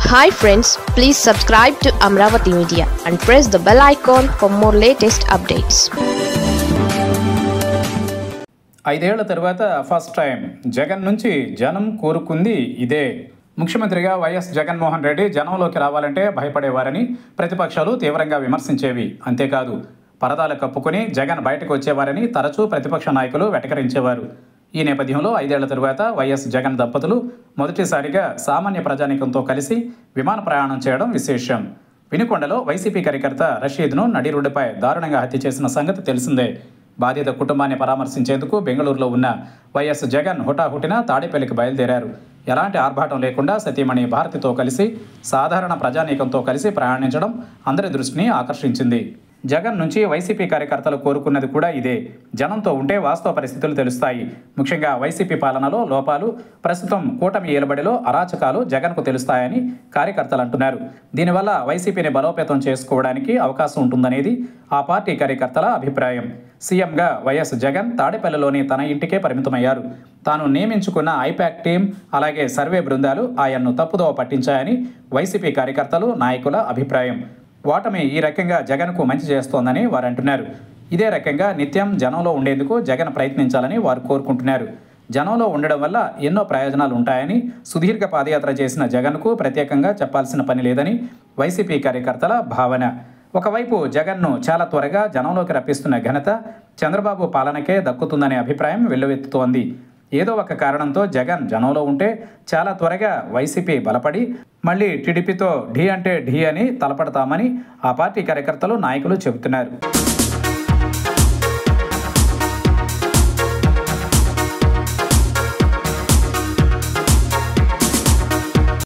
Hi friends, please subscribe to Amravati Media and press the bell icon for more latest updates. 5 ఏళ్ల తర్వాత first time Jagan నుంచి జనం కోరుకుంది ఇదే. ముఖ్యమంత్రిగా వైఎస్ జగన్మోహన్ రెడ్డి జనంలోకి రావాలంటే భయపడేవారని ప్రతిపక్షాలు తీవ్రంగా విమర్శించేవి. అంతేకాదు పరదాలు కప్పుకుని జగన్ బయటకు వచ్చేవారని తరచూ ప్రతిపక్ష నాయకులు వెటకరించేవారు. ఈ నేపథ్యంలో 5 ఏళ్ల తరువాత వైఎస్ జగన్ దంపతులు మొదటిసారిగా సామాన్య ప్రజానీకంతో కలిసి విమాన ప్రయాణం చేయడం విశేషం. వినుకొండలో వైసీపీ కార్యకర్త రషీద్ను నడి రోడ్డుపై దారుణంగా హత్య చేసిన సంగతి తెలిసిందే. బాధిత కుటుంబాన్ని పరామర్శించేందుకు బెంగళూరులో ఉన్న వైఎస్ జగన్ హుటాహుటిన తాడేపల్లికి బయలుదేరారు. ఎలాంటి ఆర్భాటం లేకుండా సతీమణి భారతితో కలిసి సాధారణ ప్రజానీకంతో కలిసి ప్రయాణించడం అందరి దృష్టిని ఆకర్షించింది. జగన్ నుంచి వైసీపీ కార్యకర్తలు కోరుకున్నది కూడా ఇదే. జనంతో ఉంటే వాస్తవ పరిస్థితులు తెలుస్తాయి. ముఖ్యంగా వైసీపీ పాలనలో లోపాలు, ప్రస్తుతం కూటమి ఏలుబడిలో అరాచకాలు జగన్కు తెలుస్తాయని కార్యకర్తలు అంటున్నారు. దీనివల్ల వైసీపీని బలోపేతం చేసుకోవడానికి అవకాశం ఉంటుందనేది ఆ పార్టీ కార్యకర్తల అభిప్రాయం. సీఎంగా వైఎస్ జగన్ తాడేపల్లిలోని తన ఇంటికే పరిమితమయ్యారు. తాను నియమించుకున్న ఐపాక్ టీం అలాగే సర్వే బృందాలు ఆయన్ను తప్పుదోవ పట్టించాయని వైసీపీ కార్యకర్తలు, నాయకుల అభిప్రాయం. ఓటమి ఈ రకంగా జగన్కు మంచి చేస్తోందని వారు అంటున్నారు. ఇదే రకంగా నిత్యం జనంలో ఉండేందుకు జగన్ ప్రయత్నించాలని వారు కోరుకుంటున్నారు. జనంలో ఉండడం వల్ల ఎన్నో ప్రయోజనాలు ఉంటాయని, సుదీర్ఘ పాదయాత్ర చేసిన జగన్కు ప్రత్యేకంగా చెప్పాల్సిన పని లేదని వైసీపీ కార్యకర్తల భావన. ఒకవైపు జగన్ను చాలా త్వరగా జనంలోకి రప్పిస్తున్న ఘనత చంద్రబాబు పాలనకే దక్కుతుందనే అభిప్రాయం వెల్లువెత్తుతోంది. ఏదో ఒక కారణంతో జగన్ జనంలో ఉంటే చాలా త్వరగా వైసీపీ బలపడి మళ్ళీ టీడీపీతో ఢీ అంటే ఢీ అని తలపడతామని ఆ పార్టీ కార్యకర్తలు, నాయకులు చెబుతున్నారు.